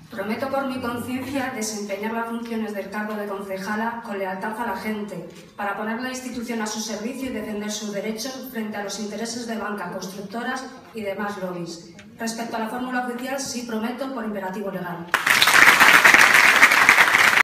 Prometo por mi conciencia desempeñar las funciones del cargo de concejala con lealtad a la gente, para poner la institución a su servicio y defender sus derechos frente a los intereses de banca, constructoras y demás lobbies. Respecto a la fórmula oficial, sí prometo por imperativo legal.